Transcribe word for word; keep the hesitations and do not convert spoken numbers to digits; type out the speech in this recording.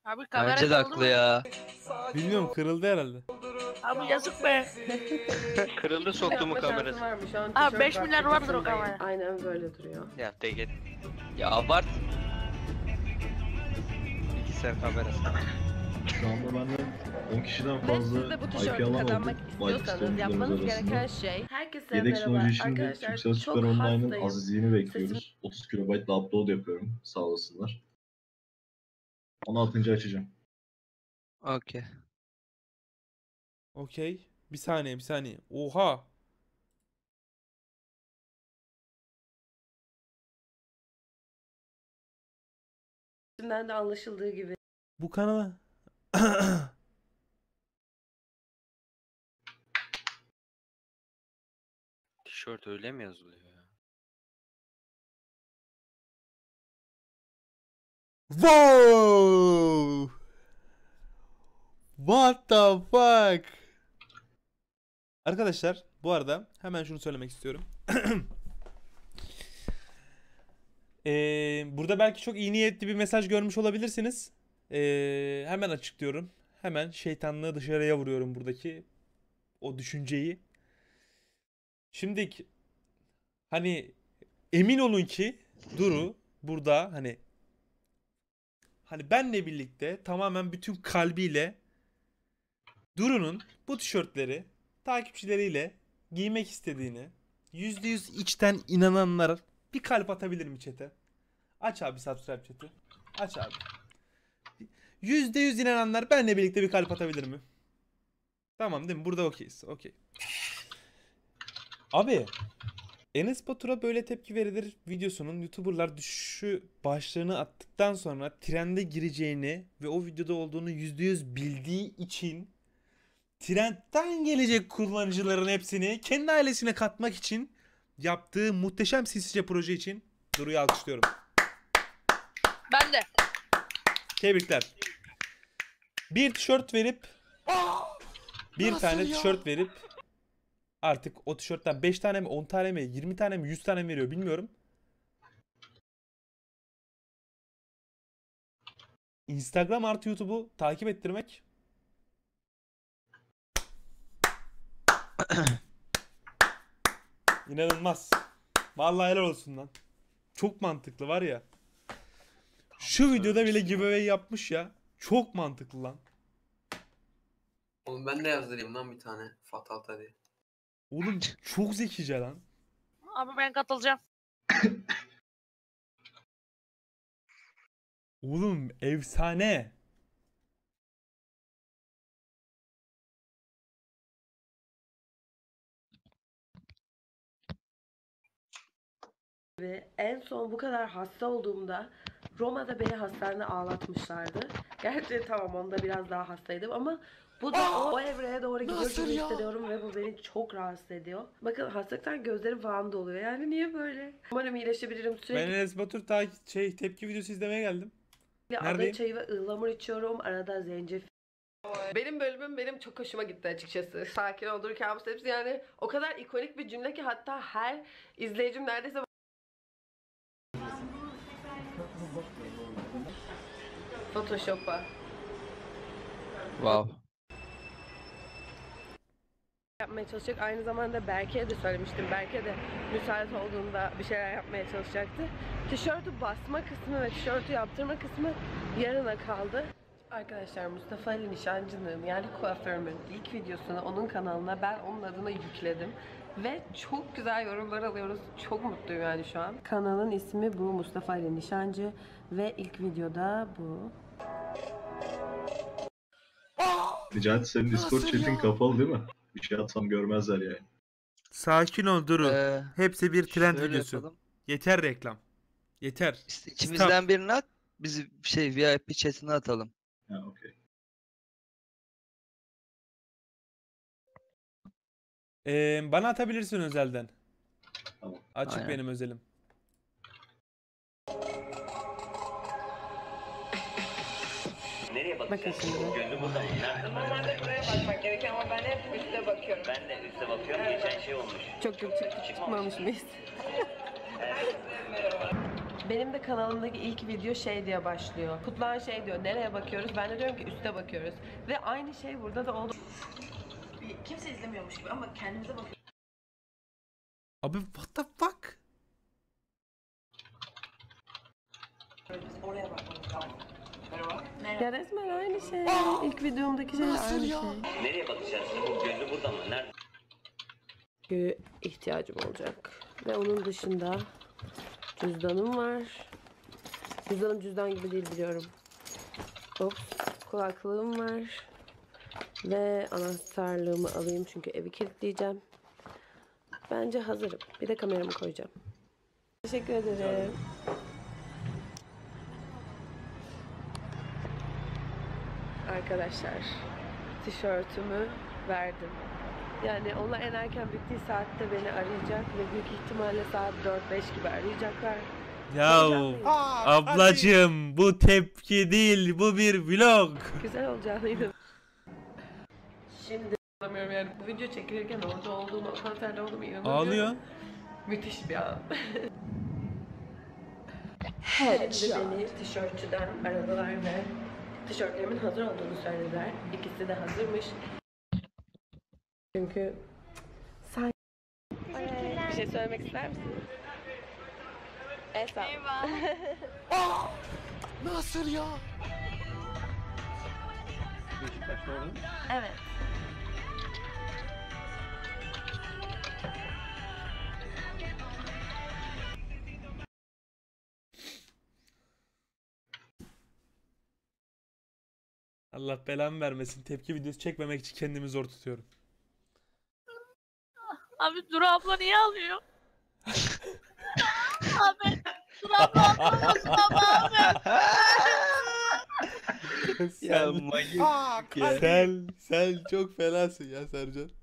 Abi kamera Bence de kırıldı haklı mı? ya. Bilmiyorum, kırıldı herhalde. Abi yazık be. Kırıldı soktu mu kamerası? Abi beş milyar vardır o kamera. Aynen böyle duruyor. Ya tek et. Ya abart. Bilgisayar kamerası. Şu anda bende on kişiden Ve siz fazla de bu I P tişörtü alan oldu. kazanmak Whitelist istiyorsanız yapmanız oyuncularımız gereken arasında. şey... Herkese Yedek merhaba sunucu için de arkadaşlar, Turkcell çok Süper Online'ın hastayım. azizliğini bekliyoruz. otuz kilobayt da upload yapıyorum. Sağ olasınlar. on altıncı açacağım. Okey. Okey. Bir saniye, bir saniye. Oha. Şimdiden de anlaşıldığı gibi. Bu kanala. Tişört öyle mi yazılıyor ya? Wow! What the fuck? Arkadaşlar, bu arada hemen şunu söylemek istiyorum. Ee, burada belki çok iyi niyetli bir mesaj görmüş olabilirsiniz. Ee, hemen açıklıyorum. Hemen şeytanlığı dışarıya vuruyorum buradaki o düşünceyi. Şimdi hani emin olun ki Duru burada hani hani benle birlikte tamamen bütün kalbiyle Duru'nun bu tişörtleri takipçileriyle giymek istediğini yüzde yüz içten inananlar bir kalp atabilir mi chat'e? Aç abi subscribe chat'i. Aç abi. yüzde yüz inananlar benle birlikte bir kalp atabilir mi? Tamam değil mi? Burada okeyiz. Okey. Abi Enes Batur'a böyle tepki verilir videosunun YouTuber'lar düşüşü başlığını attıktan sonra trende gireceğini ve o videoda olduğunu yüzde yüz bildiği için trendten gelecek kullanıcıların hepsini kendi ailesine katmak için yaptığı muhteşem sinsice proje için Duru'yu alkışlıyorum. Ben de. Tebrikler. Bir tişört verip bir tane tişört verip artık o tişörtten beş tane mi, on tane mi, yirmi tane mi, yüz tane mi veriyor bilmiyorum. Instagram artı YouTube'u takip ettirmek İnanılmaz. Vallahi helal olsun lan. Çok mantıklı var ya. Şu videoda bile giveaway yapmış ya. Çok mantıklı lan. Oğlum ben de yazdırayım lan bir tane Fatal tabii. Oğlum çok zekice lan. Abi ben katılacağım. Oğlum efsane. Ve en son bu kadar hasta olduğumda Roma'da beni hastanede ağlatmışlardı. Gerçi tamam onda biraz daha hastaydım ama bu da o, o evreye doğru gidiyor gibi hissediyorum ve bu beni çok rahatsız ediyor. Bakın hastalıktan gözlerim falan doluyor. Yani niye böyle? Umarım iyileşebilirim. Ben Sürekli Enes Batur ta şey tepki videosu izlemeye geldim. ada Neredeyim? çayı ve ıhlamur içiyorum. Arada zencefil. Benim bölümüm benim çok hoşuma gitti açıkçası. Sakin ol dur kabus hepsi yani o kadar ikonik bir cümle ki hatta her izleyicim neredeyse Photoshop'a Wow. yapmaya çalışacak. Aynı zamanda Berke'ye de söylemiştim. Berke de müsait olduğunda bir şeyler yapmaya çalışacaktı. Tişörtü basma kısmı ve tişörtü yaptırma kısmı yarına kaldı. Arkadaşlar Mustafa Ali Nişancı'nın yani kuaförümün ilk videosunu onun kanalına ben onun adına yükledim. Ve çok güzel yorumlar alıyoruz. Çok mutluyum yani şu an. Kanalın ismi bu Mustafa Ali Nişancı ve ilk videoda bu. Necati senin Discord chat'in kapalı değil mi? Bir şey atsam görmezler yani. Sakin ol Duru. Ee, Hepsi bir trend şöyle videosu. yapalım. Yeter reklam. Yeter. İşte ikimizden birini at. Bizi şey V I P chat'ine atalım. Ha okey. Ee, bana atabilirsin özelden. Tamam. Açık Aynen. benim özelim. Nereye Bakın bakacağız? şimdi. Gözü burada mı? Nerede? Normalde buraya bakmak gerekiyor ama ben hep üste bakıyorum. Ben de üste bakıyorum. Geçen şey olmuş. Çok çok çık çıkmamış mıyız? benim de kanalımdaki ilk video şey diye başlıyor. Kutluhan şey diyor, nereye bakıyoruz? Ben de diyorum ki üste bakıyoruz. Ve aynı şey burada da oldu. Kimse izlemiyormuş gibi ama kendimize bakıyoruz. Abi what the fuck? Biz oraya bakmamız lazım. Merhaba. Ya resmen aynı şey. İlk videomdaki şey aynı şey. Nereye bakacağız? Bu gözü burada mı? Nerede? Çünkü ihtiyacım olacak. Ve onun dışında cüzdanım var. Cüzdanım cüzdan gibi değil biliyorum. Ops, kulaklığım var. Ve anahtarlığımı alayım çünkü evi kilitleyeceğim. Bence hazırım. Bir de kameramı koyacağım. Teşekkür ederim. Arkadaşlar, tişörtümü verdim. Yani onlar en erken bittiği saatte beni arayacak ve büyük ihtimalle saat dört beş gibi arayacaklar. Ya Heyecanlıyım. ablacığım bu tepki değil, bu bir vlog. Güzel olacağını inanıyorum. Şimdi anlamıyorum yani bu video çekilirken orada olduğumu, o konserde olduğumu inanamıyorum. Ağlıyor. Müthiş bir an. Şimdi beni tişörtçüden aradılar ve tişörtlerimin hazır olduğunu söylediler. İkisi de hazırmış. Çünkü sen... Bir şey söylemek ister misin? Esra. Nasıl ya? Evet. Allah belamı vermesin. Tepki videosu çekmemek için kendimi zor tutuyorum. Abi Duru abla niye ağlıyor? Abi Duru abla ağlamasın ama abi. Ya sen, manyak ya. sen, sen çok fenasın ya Sercan.